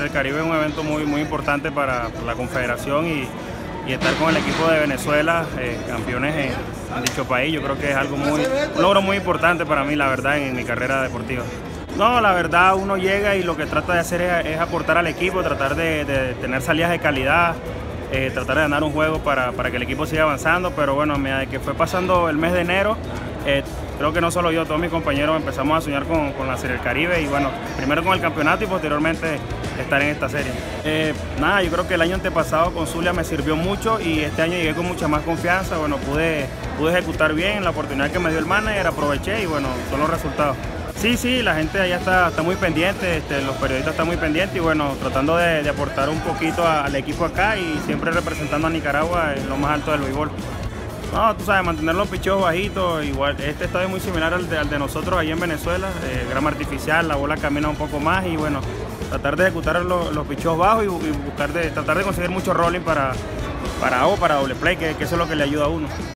Serie del Caribe es un evento muy importante para la Confederación y estar con el equipo de Venezuela, campeones en dicho país, yo creo que es un logro muy importante para mí, la verdad, en mi carrera deportiva. No, la verdad uno llega y lo que trata de hacer es aportar al equipo, tratar de tener salidas de calidad, tratar de ganar un juego para que el equipo siga avanzando, pero bueno, a medida que fue pasando el mes de enero, creo que no solo yo, todos mis compañeros empezamos a soñar con la Serie del Caribe y bueno, primero con el campeonato y posteriormente estar en esta serie. Nada, yo creo que el año antepasado con Zulia me sirvió mucho y este año llegué con mucha más confianza, bueno, pude ejecutar bien la oportunidad que me dio el manager, aproveché y bueno, son los resultados. Sí, la gente allá está muy pendiente, los periodistas están muy pendientes y bueno, tratando de aportar un poquito al equipo acá y siempre representando a Nicaragua en lo más alto del béisbol. No, tú sabes, mantener los picheos bajitos, igual, este estadio es muy similar al de nosotros allá en Venezuela, grama artificial, la bola camina un poco más y bueno, tratar de ejecutar los picheos bajos y tratar de conseguir mucho rolling para doble play, que eso es lo que le ayuda a uno.